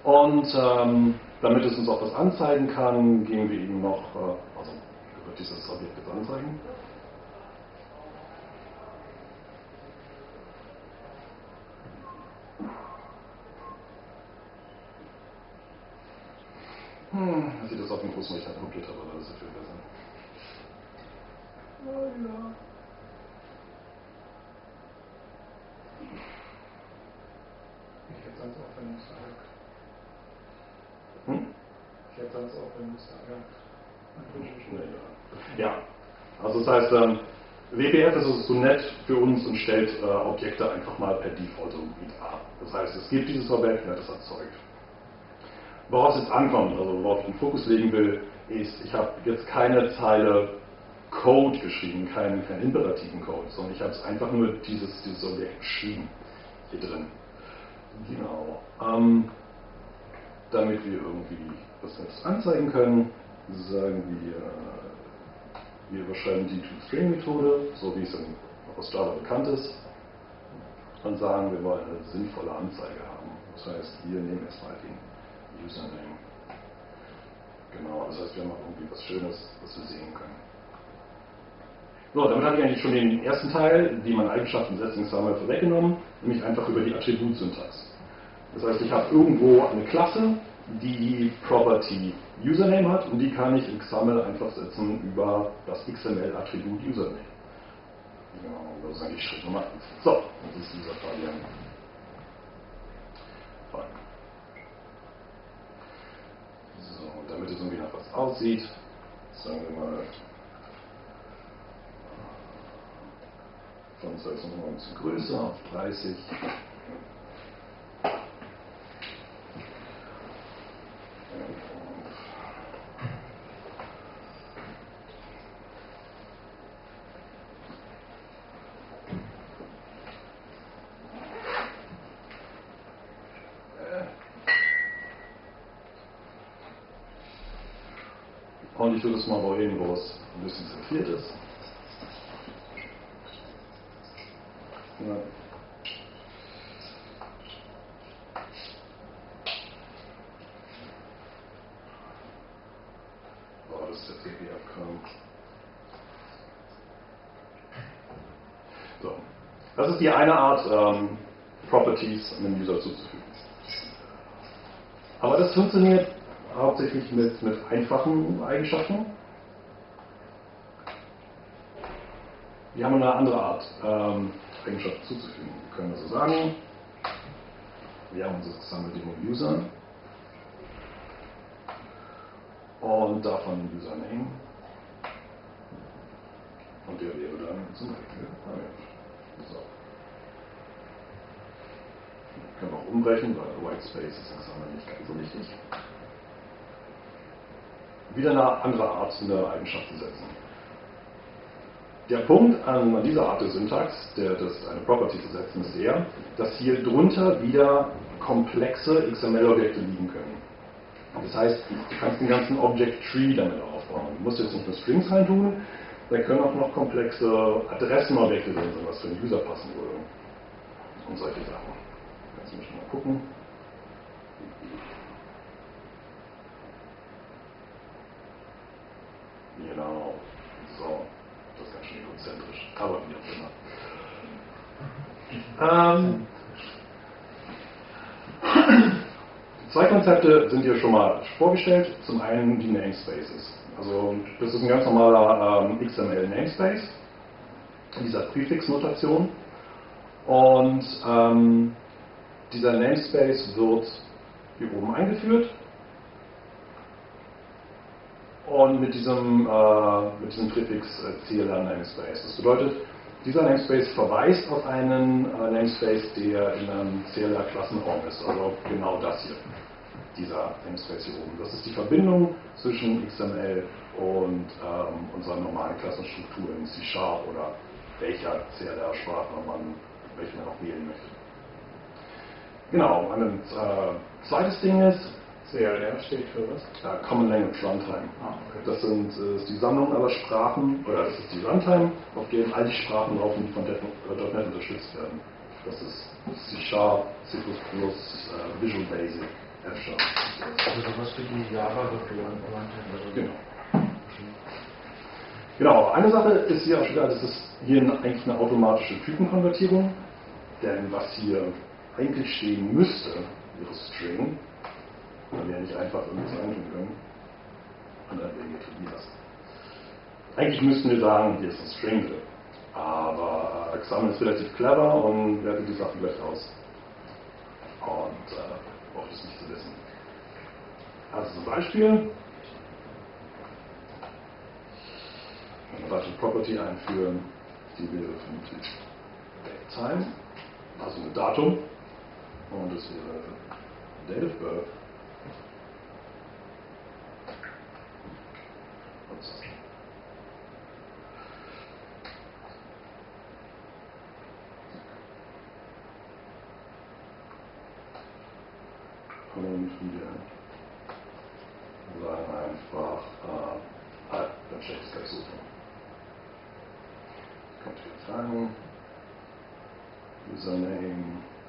Und damit es uns auch was anzeigen kann, geben wir ihm noch, also wird dieses Objekt jetzt anzeigen. Sieht das auf dem großen Rechner kopiert habe, aber das ist viel besser. Oh ja. Ich hätte sonst auch, wenn es Ich hätte sonst auch, wenn es Ja, also das heißt, WPF ist so nett für uns und stellt Objekte einfach mal per Default irgendwie dar. Das heißt, es gibt dieses Objekt, wird das erzeugt. Worauf es jetzt ankommt, also worauf ich den Fokus legen will, ist, ich habe jetzt keine Zeile Code geschrieben, keinen imperativen Code, sondern ich habe es einfach nur dieses Objekt geschrieben, hier drin. Genau. Damit wir irgendwie was Nettes anzeigen können, sagen wir überschreiben die ToString-Methode, so wie es auch aus Java bekannt ist, und sagen, wir wollen eine sinnvolle Anzeige haben. Das heißt, wir nehmen erstmal den Username. Genau, das heißt, wir haben auch irgendwie was Schönes, was wir sehen können. So, damit habe ich eigentlich schon den ersten Teil, wie man Eigenschaften setzt in XAML, vorweggenommen, nämlich einfach über die Attributsyntax. Das heißt, ich habe irgendwo eine Klasse, die Property Username hat und die kann ich in XAML einfach setzen über das XML-Attribut Username. Genau, das ist eigentlich Schritt Nummer 1. So, das ist dieser Fabian. So, damit es irgendwie nach was aussieht, sagen wir mal, von 6 noch ein bisschen größer auf 30. Und ich würde es mal wohin, wo es ein bisschen zentriert ist. Ja. Oh, das ist der TPF-Kram. So. Das ist die eine Art, Properties einem User zuzufügen. Aber das funktioniert hauptsächlich mit einfachen Eigenschaften. Wir haben eine andere Art, Eigenschaften zuzufügen. Wir können also sagen, wir haben unser XAML-Demo User und davon Username und der wäre dann zum Beispiel so. Können wir auch umbrechen, weil Whitespace ist in XAML nicht ganz so wichtig. Wieder eine andere Art, eine Eigenschaft zu setzen. Der Punkt an dieser Art der Syntax, eine Property zu setzen, ist der, dass hier drunter wieder komplexe XML-Objekte liegen können. Das heißt, du kannst den ganzen Object Tree damit aufbauen. Du musst jetzt nicht nur Strings reintun, da können auch noch komplexe Adressenobjekte drin sein, was für den User passen würde. Und solche Sachen. Jetzt müssen wir mal gucken. Genau. So. Das ist ganz schön egozentrisch. Aber wie auch immer. Zwei Konzepte sind hier schon mal vorgestellt. Zum einen die Namespaces. Also das ist ein ganz normaler XML-Namespace, dieser Präfix-Notation. Und dieser Namespace wird hier oben eingeführt. Und mit diesem Präfix CLR Namespace. Das bedeutet, dieser Namespace verweist auf einen Namespace, der in einem CLR-Klassenraum ist. Also genau das hier. Dieser Namespace hier oben. Das ist die Verbindung zwischen XML und unserer normalen Klassenstruktur in C# oder welcher CLR-Sprache welche man auch wählen möchte. Genau, ein zweites Ding ist, CLR steht für was? Common Language Runtime. Okay. Das ist die Sammlung aller Sprachen, oder das ist die Runtime, auf der all die Sprachen laufen, die von .NET unterstützt werden. Das ist C#, C++, Visual Basic F-Sharp. Also sowas wie die Java-Virtual Runtime. Genau. Genau, eine Sache ist hier auch schon klar, das ist hier eigentlich eine automatische Typenkonvertierung, denn was hier eigentlich stehen müsste, ihre String, weil wir ja nicht einfach irgendwas eintun können, und dann werden wir tun das. Eigentlich müssten wir sagen, hier ist ein String drin, aber Xamarin ist relativ clever und wertet die Sachen gleich aus. Und braucht es nicht zu wissen. Also zum Beispiel eine weitere Property einführen, die wäre vom Typ Datetime, also mit Datum, und das wäre Date of Birth. Und wir sagen einfach, dann stelle ich es gleich so vor. Kommt hier fragen, Username,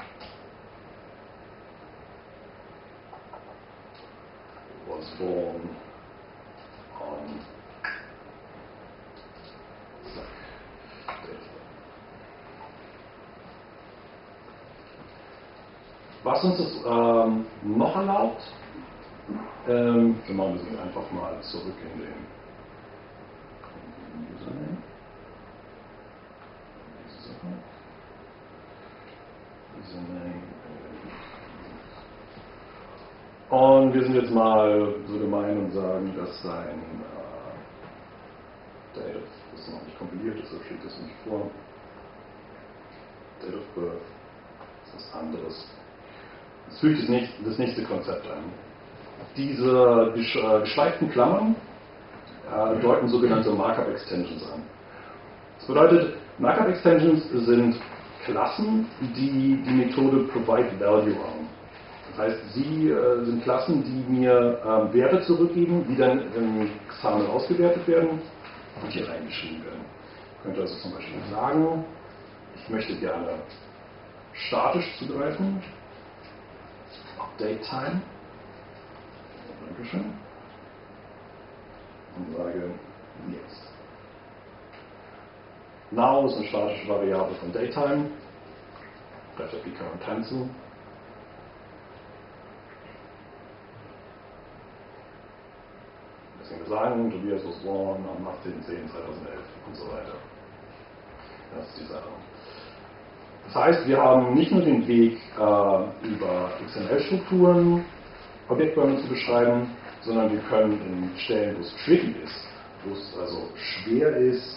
was born on was uns das noch erlaubt, wir machen das einfach mal zurück in den Username. Und wir sind jetzt mal so gemein und sagen, dass sein Date, das ist noch nicht kompiliert, deshalb steht das nicht vor. Date of Birth ist was anderes. Es fügt das nächste Konzept ein. Diese geschweiften Klammern deuten sogenannte Markup-Extensions an. Das bedeutet, Markup-Extensions sind Klassen, die die Methode ProvideValue haben. Das heißt, sie sind Klassen, die mir Werte zurückgeben, die dann im Xamarin ausgewertet werden und hier reingeschrieben werden. Ich könnte also zum Beispiel sagen, ich möchte gerne statisch zugreifen, Datetime, Dankeschön, und sage jetzt. Now ist eine statische Variable von Datetime, greift die Current Time zu. Deswegen wir sagen, Tobias was born am 18.10.2011 und so weiter. Das ist die Sache. Das heißt, wir haben nicht nur den Weg, über XML-Strukturen Objektbäume zu beschreiben, sondern wir können in Stellen, wo es tricky ist, wo es also schwer ist,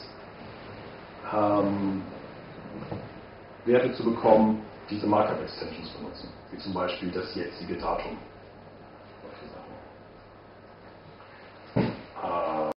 Werte zu bekommen, diese Markup-Extensions benutzen, wie zum Beispiel das jetzige Datum.